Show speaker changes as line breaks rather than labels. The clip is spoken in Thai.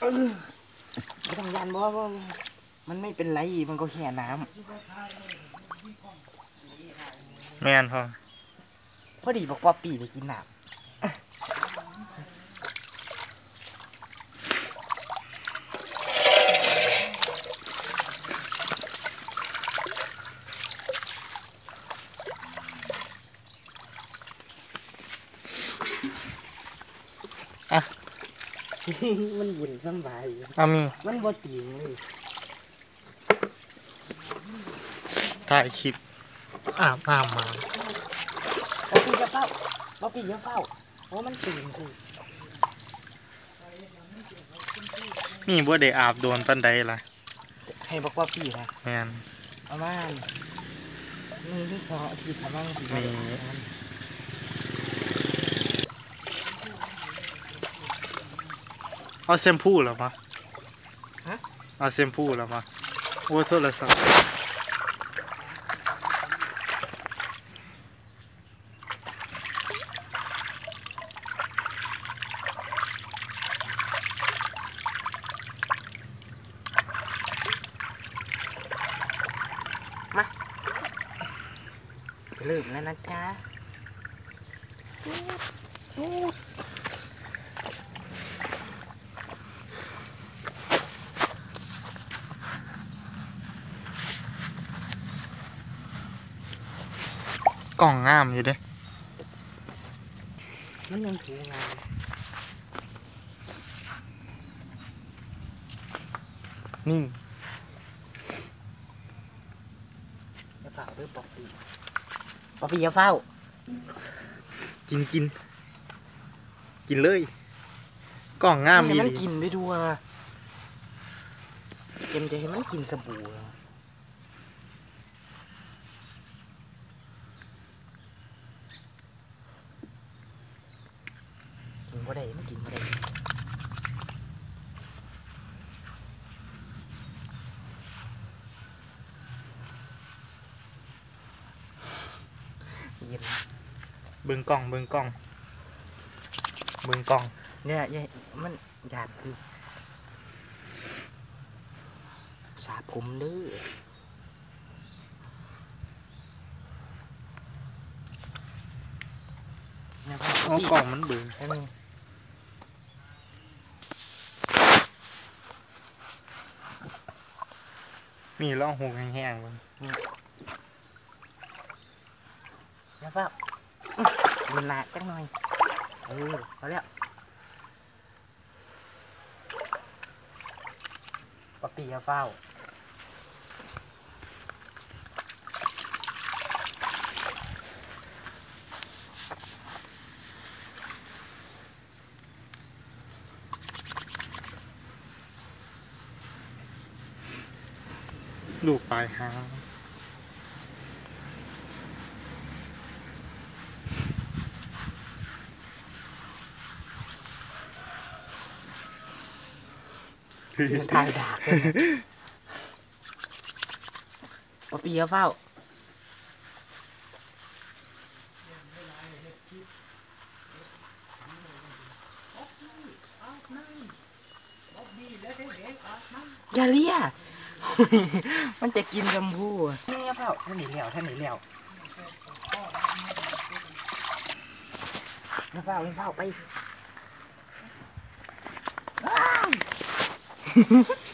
ไม่ต้องยันบ่ว่ามันไม่เป็นไรมันก็แค่น้
ำแม่น
พอดีบอกว่าปีไปกินน้ำมันบุญสบาย
มี
มันบ่ตีงเลย
ถ่ายคลิปอาบน้ำมา
ป๊อปปี้จะเฝ้าป๊อปปี้จะเฝ้าเพราะมันตีงคือ
นี่บ่ได้อาบโดนปันใดล่ะ
ให้บอกว่าปีนะ
แม่น
ประมาณ1-2 อาทิตย์ประมาณ
นี่เอาแชมพูหรอมาเอาแชมพูหรอมาโอ้โทรศัพท์
มาเริ่มแล้วนะจ๊ะ
กล่องงามอยู่เด้
มันยังถูงาน
นิ่ง
อย่าเฝ้าด้วยป๊อปปี้อย่าเฝ้า
กินเลยกล่องงาม
มี
มี
มันกินได้ทั่วเกมจะให้มันกินสบู่กินบ่ได้ไม่กินบ่ได้เย็น
เบิ่งกล่อง
เนี่ยมันหยาดคือสาผมเด้อ
เอากล่องมันเบื่อมีล่องหูแห้งๆมัน
อย่าเฝ้ามันหนักจังหน่อยพอแล้วป๊อปปี้อย่าเฝ้า
ลูกปลายหาง
มันทายดากเลยป๊อปปี้อย่าเฝ้าอย่าเลี้ยมันจะกินชมพู่นี่อย่าเฝ้าท่านหนีแล้วอย่าเฝ้าไป